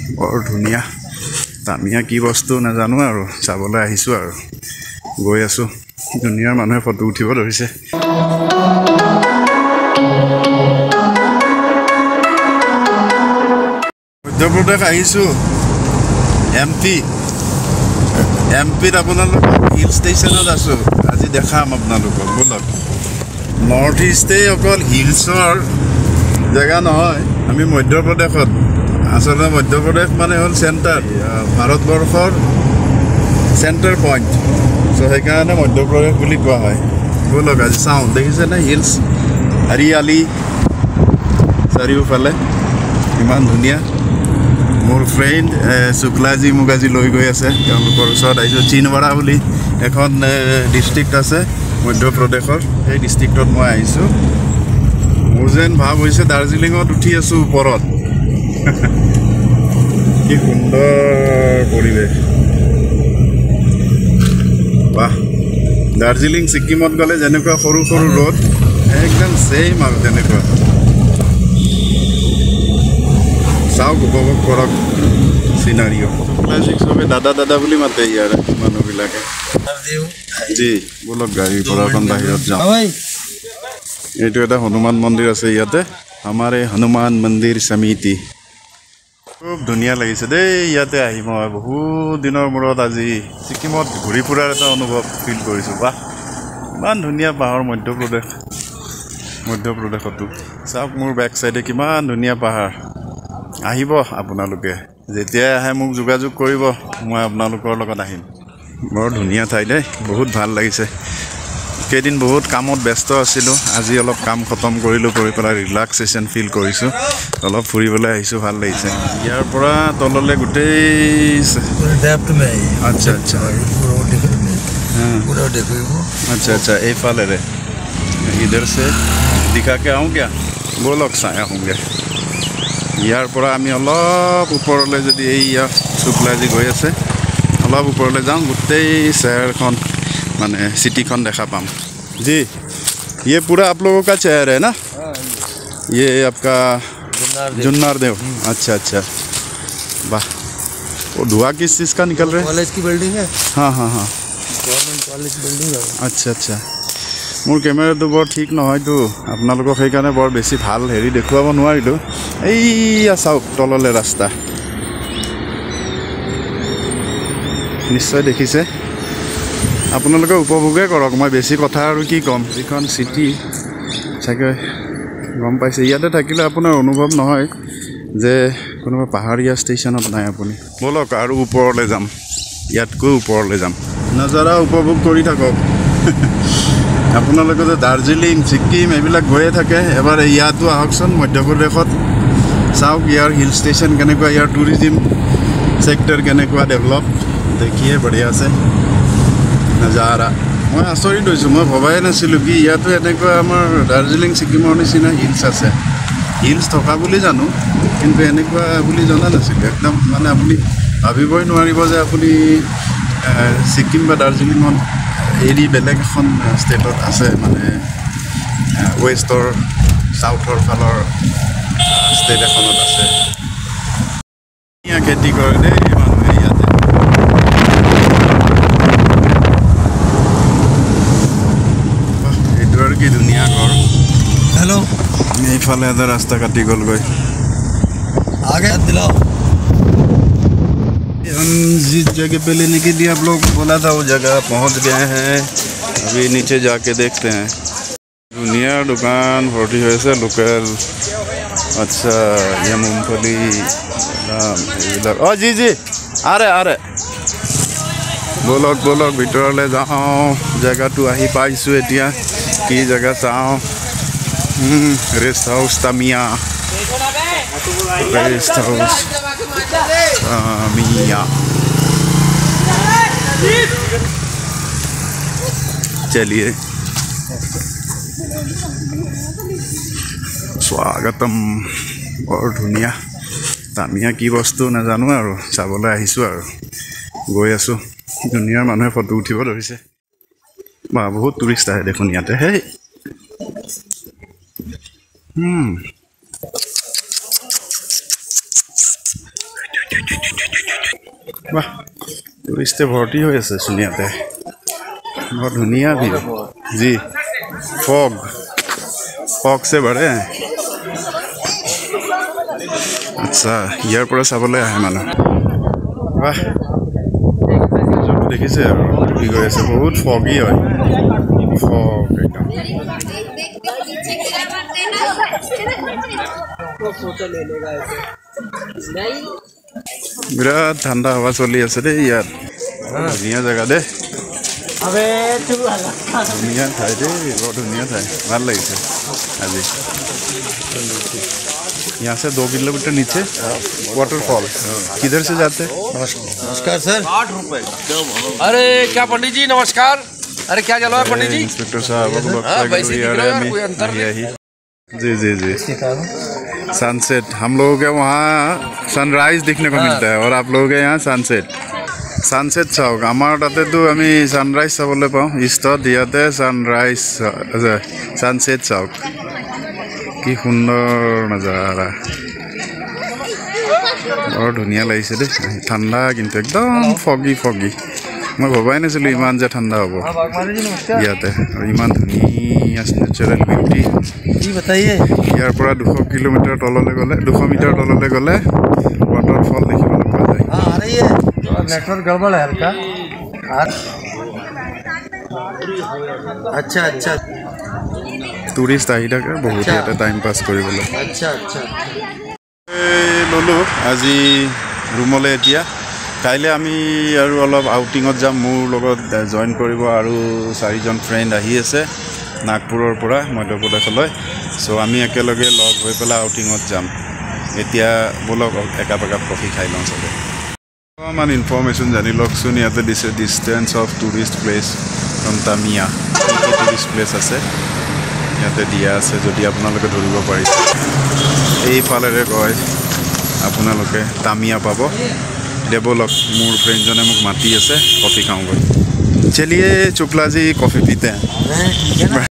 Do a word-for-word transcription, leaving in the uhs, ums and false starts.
বৰ ধুনীয়া তামিয়া কি বস্তু নাজানো আৰু চাবলৈ আহিছো আৰু গৈ আছো দুনিয়াৰ মানুহে ফটো উঠিব ধৰিছে মধ্য প্ৰদেশ আহিছো এমপি এমপিত আপোনালোক হিল ষ্টেচনত আছো আজি দেখাম আপোনালোকক বলক নৰ্থ ইষ্টে অকল হিলছৰ জেগা নহয় আমি মধ্য প্ৰদেশত আসলে মধ্য প্ৰদেশ মানে হল সেন্টার ভাৰতবৰ্ষৰ সেন্টার পয়েন্ট সো সেইকাৰণে মধ্য প্ৰদেশ বুলি কোৱা হয় বলক আজি চাওঁ দেখিছে না হিলছ হৰিয়ালি চাৰিওফালে ইমান ধুনীয়া মোৰ ফ্ৰেণ্ড শুক্লাজি মোক আজি লৈ গৈ আছে তেওঁলোকৰ ওচৰত আহিছোঁ চিনৱাৰা বুলি এখন ডিষ্ট্ৰিক্ট আছে মধ্য প্ৰদেশৰ সেই ডিষ্ট্ৰিক্টত মই আহিছোঁ মোৰ যেন ভাৱ হৈছে দাৰ্জিলিঙত উঠি আছোঁ ওপৰত কি সুন্দৰ পৰিৱেশ বাহ দাৰ্জিলিং ছিকিমত গ'লে যেনেকুৱা সৰু সৰু ৰোড একদম ছেইম আৰু তেনেকুৱা চাওক উপভোগ কৰক চিনাৰিও ক্লাছিক চবে দাদা দাদা বুলি মাতে ইয়াৰ মানুহবিলাকে জি বলক গাড়ীৰ পৰা অকণ বাহিৰত যাওঁ এইটো এটা হনুমান মন্দিৰ আছে ইয়াতে আমাৰ এই হনুমান মন্দিৰ সমিতি খুব ধুনীয়া লাগিছে দেই ইয়াতে আহি মই বহুত দিনৰ মূৰত আজি ছিকিমত ঘূৰি ফুৰাৰ এটা অনুভৱ ফিল কৰিছোঁ বাহ ইমান ধুনীয়া পাহাৰ মধ্য প্ৰদেশ মধ্য প্ৰদেশতো চাওক মোৰ বেক চাইডে কিমান ধুনীয়া পাহাৰ আহিব আপোনালোকে যেতিয়া আহে মোক যোগাযোগ কৰিব মই আপোনালোকৰ লগত আহিম বৰ ধুনীয়া ঠাই দেই বহুত ভাল লাগিছে কেইদিন বহুত কামত ব্যস্ত আছিলোঁ আজি অলপ কাম খতম কৰিলোঁ কৰি পেলাই ৰিলেক্সেশ্যন ফিল কৰিছোঁ অলপ ফুৰিবলৈ আহিছোঁ ভাল লাগিছে ইয়াৰ পৰা তললৈ গোটেই আচ্ছা আচ্ছা আচ্ছা আচ্ছা এইফালেৰে ইধৰ সে দিখাকে আহোঁ কিয়া বলক চাই আহোঁগৈ ইয়াৰ পৰা আমি অলপ ওপৰলৈ যদি এই ইয়াৰ শুক্লাজি গৈ আছে অলপ ওপৰলৈ যাওঁ গোটেই চেহেৰখন माने सिटी खन देखा पाम जी ये पूरा आप लोगों का शहर है ना ये आपका जुन्नार देव अच्छा अच्छा वाह वो धुआं किस चीज़ का निकल रहा है कॉलेज की बिल्डिंग है हाँ हाँ हाँ गवर्नमेंट कॉलेज बिल्डिंग है अच्छा अच्छा मोर कैमेरा तो बर ठीक নহয়তো আপোনালোকক সেইকাৰণে বৰ বেছি ভাল হেৰি দেখুৱাব নোৱাৰিলোঁ এইয়া চাওক তললৈ ৰাস্তা নিশ্চয় দেখিছে আপোনালোকে উপভোগে কৰক মই বেছি কথা আৰু কি ক'ম যিখন চিটি চাগে গম পাইছে ইয়াতে থাকিলে আপোনাৰ অনুভৱ নহয় যে কোনোবা পাহাৰীয়া ষ্টেচনত নাই আপুনি বলক আৰু ওপৰলৈ যাম ইয়াতকৈ ওপৰলৈ যাম নজাৰা উপভোগ কৰি থাকক আপোনালোকে যে দাৰ্জিলিং ছিকিম এইবিলাক গৈয়ে থাকে এবাৰ ইয়াতো আহকচোন মধ্য প্ৰদেশত চাওক ইয়াৰ হিল ষ্টেচন কেনেকুৱা ইয়াৰ টুৰিজিম ছেক্টৰ কেনেকুৱা ডেভেলপ দেখিয়ে বঢ়িয়া আছে নজাৰা মই আচৰিত হৈছোঁ মই ভবাই নাছিলোঁ কি ইয়াতো এনেকুৱা আমাৰ দাৰ্জিলিং ছিকিমৰ নিচিনা হিলছ আছে হিলছ থকা বুলি জানো কিন্তু এনেকুৱা বুলি জনা নাছিলোঁ একদম মানে আপুনি ভাবিবই নোৱাৰিব যে আপুনি ছিকিম বা দাৰ্জিলিঙত এৰি বেলেগ এখন ষ্টেটত আছে মানে ৱেষ্টৰ চাউথৰ ফালৰ ষ্টেট এখনত আছে খেতি কৰে দেই মানুহে ইয়াতে এইটো আৰু কি ধুনীয়া ঘৰ हेलो এইফালে এটা ৰাস্তা কাটি গ'লগৈ आगे दिलाओ हम जिस जगह पे लेने के लिए आप लोग बोला था वो जगह पहुंच गए हैं अभी नीचे जाके देखते हैं दुनिया दुकान भर्ती हुए लोकल अच्छा ये मूंगफली ओ जी जी आ रहे आ रहे बोलक बोलक भितरले जाओ जगह तो आही पाइसु एतिया की जगह चाओ rest house Tamia rest house Tamia चलिए स्वागतम বৰ ধুনীয়া তামিয়া কি বস্তু নাজানো আৰু চাবলৈ আহিছোঁ আৰু গৈ আছোঁ দুনিয়াৰ মানুহে ফটো উঠিব ধৰিছে বা বহুত টুৰিষ্ট আহে দেখোন ইয়াতে হেই হুম वाह टूरिस्टे भर्ती हो আছে सुनियाते बहुत धुनिया भी जी फॉग फॉग से भरे हैं अच्छा यार पर चाबले आহে মানুহ वाह देखिছে আৰু কি গৈ আছে বহুত ফগি হয় फॉग एकदम फोटो ले लेगा ऐसे नहीं बिराट ठंडा हवा चली আছে दे यार धुनिया जगह दे अबे तू धुनिया ठाई दे बहुत धुनिया ठाई ভাল লাগিছে আজি यहाँ से दो किलोमीटर नीचे वाटरफॉल किधर से जाते नमस्कार सर आठ रुपए अरे क्या पंडित जी नमस्कार अरे क्या जलवा है पंडित जी इंस्पेक्टर साहब हाँ, वैसे दिख रहा है यार, कोई अंतर नहीं। जी जी जी सनसेट हम लोगों के वहाँ सनराइज देखने को मिलता है और आप लोगों के यहाँ सनसेट सनसेट चाওক आमार ताते तो आमी सनराइज चाबले पाऊँ इष्टत दियाते सनराइज सनसेट चाওক कि सुंदर नजारा बर धुनिया লাগিছে दे ठंडा किन्तु एकदम फगी फगी मैं भबाई नाছিলো इमान जे ठंडा हबो ইয়াতে और इमान धुनिया नेचुरल ब्यूटी जी बताइए यार পৰা दो सौ किलोमीटर तलले गले दो सौ मीटर तलले गले वाटरफॉल देखिবলৈ পোৱা যায় हाँ आ रही है नेटवर्क गड़बड़ है हल्का अच्छा अच्छा टूरिस्ट आহি থাকে বহুত ইয়াতে টাইম পাস কৰিবলৈ अच्छा अच्छा ললো আজি ৰুমলৈ এতিয়া কাইলে আমি আৰু অলপ আউটিঙত যাম মোৰ লগত জয়েন কৰিব আৰু চাৰিজন ফ্ৰেণ্ড আহি আছে নাগপুৰৰ পৰা মধ্য প্ৰদেশলৈ সো আমি একেলগে লগ হৈ পেলাই আউটিঙত যাম এতিয়া বলক একা একা কফি খাই লওঁ সবে মান ইনফৰমেশ্যন জানি লওকচোন ইয়াতে দিছে distance of tourist place from Tamia tourist place আছে ইয়াতে দিয়া আছে যদি আপোনালোকে ধৰিব পাৰিছে এইফালেৰে গৈ আপোনালোকে তামিয়া পাব দেবলক মোৰ ফ্ৰেণ্ডজনে মোক মাতি আছে কফি খাওঁগৈ चलिए शुक्ला जी कॉफ़ी पीते हैं